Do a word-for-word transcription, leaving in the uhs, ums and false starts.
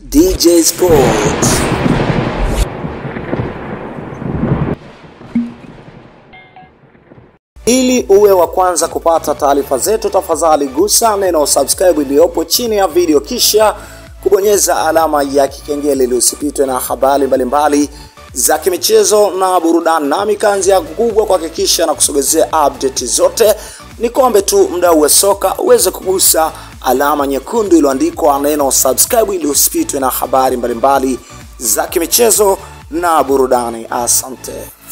D J Sports. Ili uwe wa kwanza kupata taarifa zetu, tafadhali gusa neno subscribe iliyopo chini ya video kisha kubonyeza alama ya kikengele ili usipitwe na habari mbalimbali za kimichezo na burudani. Nami kazi yangu kubwa kuhakikisha na kusogezea update zote. Nikombe tu mdau wa soka uweze kugusa alama nyekundu iliyoandikwa neno subscribe ili usipitwe na habari mbalimbali za kimichezo na burudani. Asante.